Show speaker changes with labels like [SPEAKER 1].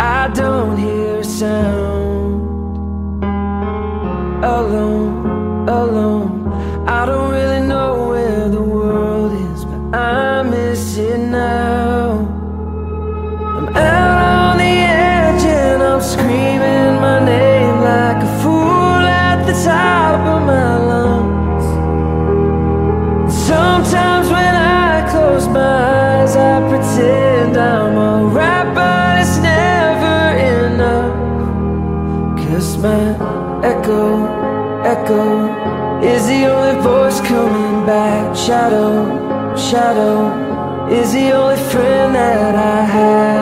[SPEAKER 1] I don't hear a sound. Alone, alone, I don't really know where the world is, but I miss it now. I'm out on the edge and I'm screaming my name like a fool at the top of my lungs. Sometimes when I close my eyes, I pretend I'm alright, but it's never enough. 'Cause my echo is the only voice coming back. Shadow is the only friend that I have.